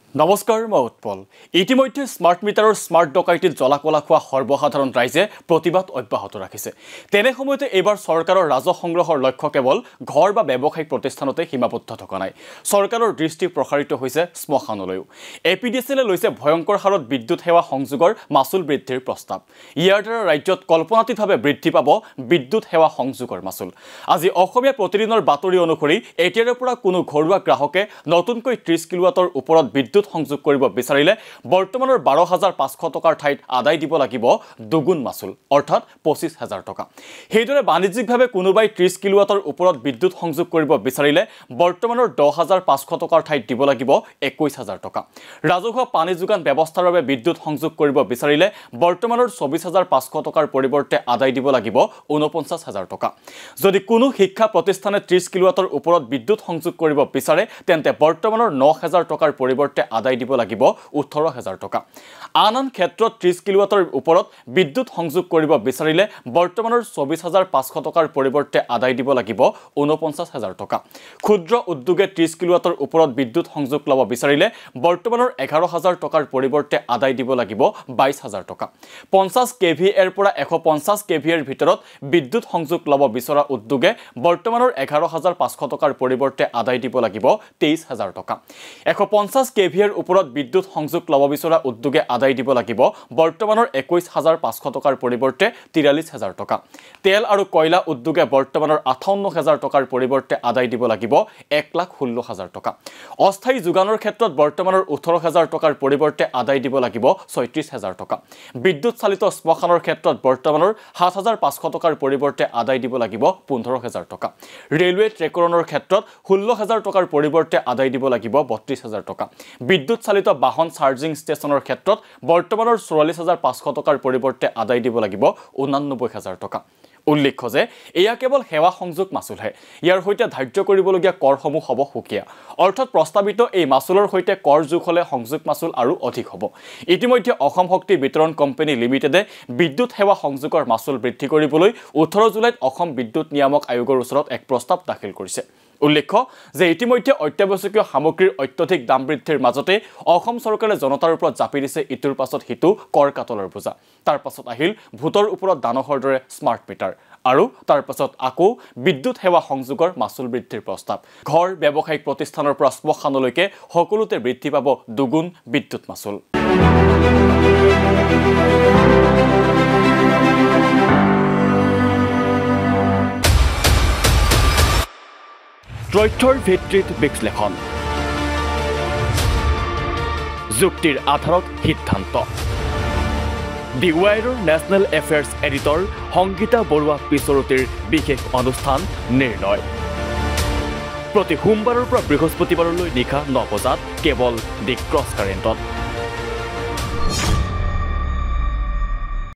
নমস্কাৰ মই উৎপল ইতিমধ্যে স্মাৰ্ট মিটাৰৰ স্মাৰ্ট ডকাইটিত জলাকলা খোৱা সৰ্বসাধাৰণ ৰাইজে প্ৰতিবাদ অব্যাহত ৰাখিছে তেনে সময়তে এবাৰ চৰকাৰৰ ৰাজহ সংগ্ৰহৰ লক্ষ্য কেৱল ঘৰ বা ব্যৱসায়িক প্ৰতিষ্ঠানতে সীমাবদ্ধ থকা নাই চৰকাৰৰ দৃষ্টি প্ৰসাৰিত হৈছে স্মশানলৈও এপিডিচিএলে লৈছে ভয়ংকৰ হাৰত বিদ্যুৎ সেৱা সংযোগৰ মাচুল বৃদ্ধিৰ প্ৰস্তাৱ ইয়াৰ দ্বাৰা ৰাজ্যত কল্পনাতীতভাৱে বৃদ্ধি পাব বিদ্যুৎ সেৱা সংযোগৰ মাচুল আজি অসমীয়া প্ৰতিদিনৰ বাতৰি অনুসৰি এতিয়াৰে পৰা কোনো ঘৰুৱা গ্ৰাহকে নতুনকৈ 30 কিলোৱাটৰ ওপৰত বিদ্যুৎ সংযোগ কৰিব বিচাৰিলে বৰ্তমানৰ 12500 টকাৰ ঠাইত আদায় দিব লাগিব দুগুণ মাচুল অৰ্থাৎ 25000 টকা হেইদৰে বাণিজ্যিকভাৱে কোনোবাই 30 কিলোৱাটৰ ওপৰত বিদ্যুৎ সংযোগ কৰিব বিচাৰিলে বৰ্তমানৰ 10500 টকাৰ ঠাইত দিব লাগিব 21000 টকা ৰাজহুৱা পানী যোগান ব্যৱস্থাৰ বাবে বিদ্যুৎ সংযোগ কৰিব বিচাৰিলে বৰ্তমানৰ 24500 টকাৰ পৰিৱৰ্তে আদায় দিব লাগিব 49000 টকা যদি কোনো শিক্ষা প্ৰতিষ্ঠানে 30 কিলোৱাটৰ ওপৰত বিদ্যুৎ সংযোগ কৰিব বিচাৰে তেন্তে বৰ্তমানৰ 9000 টকাৰ পৰিৱৰ্তে আদায় দিব লাগিব 18000 টকা আনন ক্ষেত্ৰত 30 কিলোৱাটৰ ওপৰত বিদ্যুৎ সংযোগ কৰিব বিচাৰিলে বৰ্তমানৰ 24500 টকাৰ পৰিৱৰ্তে আদায় দিব লাগিব 49000 টকা ক্ষুদ্ৰ উদ্যোগে 30 কিলোৱাটৰ ওপৰত বিদ্যুৎ সংযোগ লব বিচাৰিলে বৰ্তমানৰ 11000 টকাৰ পৰিৱৰ্তে আদায় দিব লাগিব 22000 টকা 50 কেভি এৰ পৰা 150 কেভি এৰ ভিতৰত বিদ্যুৎ সংযোগ লব বিচৰা উদ্যোগে বৰ্তমানৰ 11500 টকাৰ পৰিৱৰ্তে আদায় দিব লাগিব 23000 টকা 150 কেভি এৰ ওপৰত বিদ্যুৎ সংযোগ লব বিচৰা উদ্যোগে আদায় দিব লাগিব বৰ্তমানৰ 21500 টকাৰ পৰিৱৰ্তে 43000 টকা তেল আৰু কয়লা উদ্যোগে বৰ্তমানৰ 58000 টকাৰ পৰিৱৰ্তে আদায় দিব লাগিব 116000 টকা অস্থায়ী যোগানৰ ক্ষেত্ৰত বৰ্তমানৰ 18000 টকাৰ পৰিৱৰ্তে আদায় দিব লাগিব 36000 টকা বিদ্যুৎ চালিত স্মশানৰ ক্ষেত্ৰত বৰ্তমানৰ 7500 টকাৰ পৰিৱৰ্তে আদায় দিব লাগিব 15000 টকা ৰেলৱে ট্ৰেকৰণৰ ক্ষেত্ৰত 16000 টকাৰ পৰিৱৰ্তে আদায় দিব লাগিব 32000 টকা বিদ্যুৎ চালিত বাহন চাৰ্জিং ষ্টেচনৰ ক্ষেত্ৰত বৰ্তমানৰ 44500 টকাৰ পৰিৱৰ্তে আদায় দিব লাগিব 89000 টকা উল্লেখ্য যে এয়া কেৱল সেৱা সংযোগ মাচুলহে ইয়াৰ হৈতে ধাৰ্য কৰিবলগীয়া কৰসমূহ হ'ব সুকিয়া অৰ্থাৎ প্ৰস্তাৱিত এই মাচুলৰ হৈতে কৰ যোগ হলে সংযোগ মাচুল আৰু অধিক হ'ব ইতিমধ্যে অসম শক্তি বিতৰণ কোম্পানী লিমিটেডে বিদ্যুৎ সেৱা সংযোগৰ মাচুল বৃদ্ধি কৰিবলৈ 18 জুলাইত অসম বিদ্যুৎ নিয়ামক আয়োগৰ ওচৰত এক প্ৰস্তাৱ দাখিল কৰিছে উল্লেখ্য যে ইতিমধ্যে অত্যাৱশ্যকীয় সামগ্ৰীৰ অত্যধিক দাম বৃদ্ধিৰ মাজতে অসম চৰকাৰে জনতাৰ ওপৰত জাপি দিছে ইটোৰ পাছত হিতু কৰ কাটলৰ বোজা তাৰ পাছত আহিল ভূতৰ ওপৰত দানহৰ দৰে স্মাৰ্ট মিটাৰ আৰু তাৰ পাছত আকৌ বিদ্যুৎ সেৱা সংযোগৰ মাচুল বৃদ্ধিৰ প্ৰস্তাৱ ঘৰ ব্যৱসায়িক প্ৰতিষ্ঠানৰ পৰা স্মশানলৈকে সকলোতে বৃদ্ধি পাব দুগুণ বিদ্যুৎ মাচুল তথ্যৰ ভিত্তিত বিশ্লেষণ যুক্তিৰ আধাৰত সিদ্ধান্ত দি ৱাইৰৰ national affairs editor Sangeeta Barua পিছৰতিৰ বিশেষ অনুষ্ঠান নিৰ্ণয় প্ৰতি সোমবাৰৰ পৰা বৃহস্পতিবাৰলৈ নিশা 9 বজাত কেৱল দি ক্ৰছ কাৰেণ্টত